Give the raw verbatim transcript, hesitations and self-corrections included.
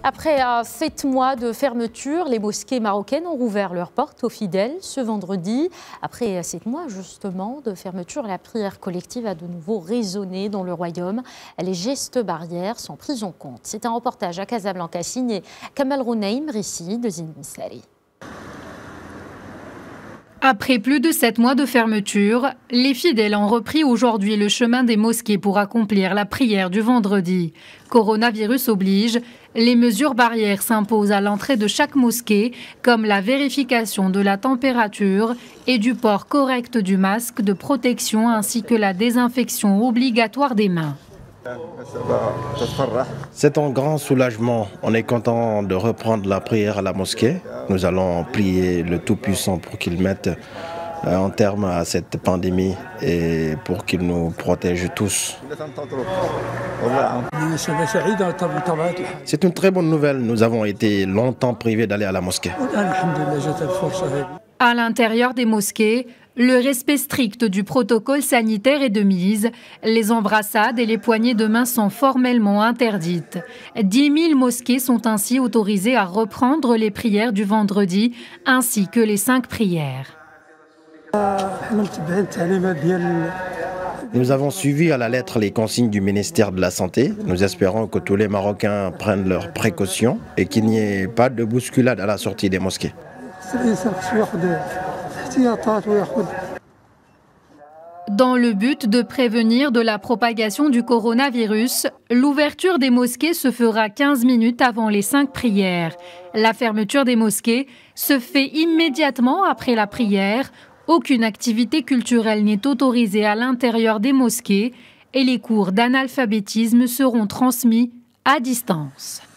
Après euh, sept mois de fermeture, les mosquées marocaines ont rouvert leurs portes aux fidèles ce vendredi. Après sept mois justement de fermeture, la prière collective a de nouveau résonné dans le royaume. Les gestes barrières sont pris en compte. C'est un reportage à Casablanca signé Kamal Rounaim, récit de Zine Missari. Après plus de sept mois de fermeture, les fidèles ont repris aujourd'hui le chemin des mosquées pour accomplir la prière du vendredi. Coronavirus oblige, les mesures barrières s'imposent à l'entrée de chaque mosquée, comme la vérification de la température et du port correct du masque de protection ainsi que la désinfection obligatoire des mains. C'est un grand soulagement. On est content de reprendre la prière à la mosquée. Nous allons prier le Tout-Puissant pour qu'il mette un terme à cette pandémie et pour qu'il nous protège tous. C'est une très bonne nouvelle. Nous avons été longtemps privés d'aller à la mosquée. À l'intérieur des mosquées, le respect strict du protocole sanitaire est de mise. Les embrassades et les poignées de main sont formellement interdites. dix mille mosquées sont ainsi autorisées à reprendre les prières du vendredi, ainsi que les cinq prières. Nous avons suivi à la lettre les consignes du ministère de la Santé. Nous espérons que tous les Marocains prennent leurs précautions et qu'il n'y ait pas de bousculade à la sortie des mosquées. Dans le but de prévenir de la propagation du coronavirus, l'ouverture des mosquées se fera quinze minutes avant les cinq prières. La fermeture des mosquées se fait immédiatement après la prière. Aucune activité culturelle n'est autorisée à l'intérieur des mosquées et les cours d'analphabétisme seront transmis à distance.